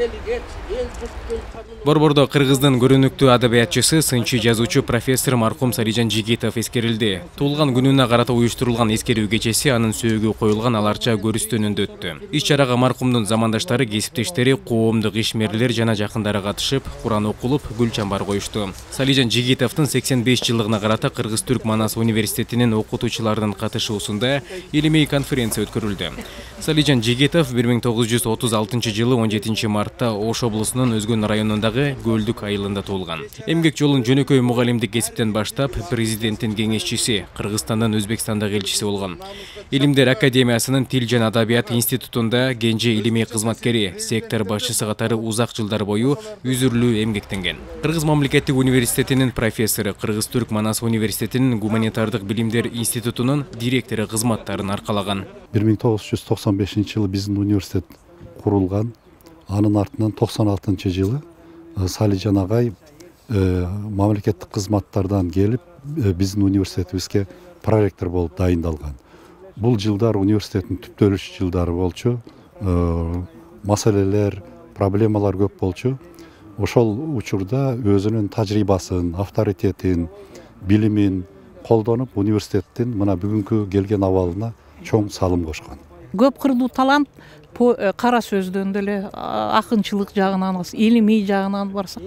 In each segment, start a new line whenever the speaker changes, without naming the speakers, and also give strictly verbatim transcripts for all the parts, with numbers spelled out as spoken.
Борбордо Кыргыздын көрүнүктүү адабиятчысы, сынчы жазуучу профессор маркум Салижан Жигитов эскерилди. Туулган күнүнө карата уюштурулган эскерүү кечеси анын сөөгү коюлган аларча көрүстөнүндө өттү. Иш чарага маркумдун замандаштары, кесиптештери, коомдук ишмерлер жана жакындары катышып, Куран окулуп, гүл чамбар коюшту. Салижан Жигитовдун сексен беш жылдыгына карата Кыргыз-Түрк Манас университетинин окутуучуларынын катышуусунда илимий конференция өткөрүлдү. Салижан Жигитов бир миң тогуз жүз отуз алтынчы жылы он жетинчи мартта Ош облусунун Өзгөн районундагы Көлдүк айылында туулган. Эмгек жолун жөнөкөй мугалимдик кесиптен баштап, президенттин кеңешчиси, Кыргызстандан Өзбекстандагы элчиси болгон. Илимдер академиясынын Тил жана адабият институтунда кенже илимий кызматкери, сектор башчысы катары узак жылдар бою үзүрлүү эмгектенген. Кыргыз мамлекеттик университетинин профессору, Кыргыз-Түрк Манас университетинин гуманитардык билимдер институтунун директору кызматтарын аркалаган.
бир миң тогуз жүз токсон бешинчи жылы биздин университет курулган. Анын артынан токсон алтынчы жылы Салижан агай мамлекеттик кызматтардан келип биздин университетибизге проректор болуп дайындалган. Бул жылдар университеттин түптөлүш жылдары болчу. Маселелер, проблемалар көп болчу. Ошол учурда өзүнүн тажрыйбасын, авторитетин, билимин колдонуп университеттин мына бүгүнкү келген абалына чоң салым кошкон.
Көп кырдуу талант кара сөздөн деле, акынчылык жагынан, илимий жагынан барсак,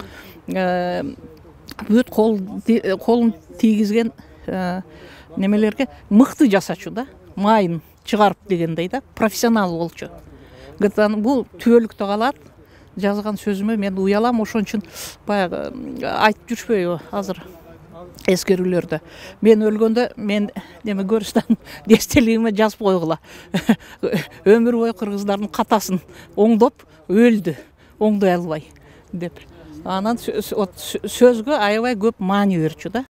бүт колун тийгизген немелерге мыкты жасачу да, майын чыгарып дегендей да, профессионал болчу. Бул түбөлүктө калат. Жазган сөзүмө мен уялам, ошон үчүн баягы айтып жүрүшпөйбү азыр эскерүүлөрдө. Мен өлгөндө мен неме көрүстөн эстелигиме жазып койгула. Өмүр бою кыргыздардын катасын оңдоп өлдү, оңдой албай деп. Анан сөзгө аябай көп маани берчү да.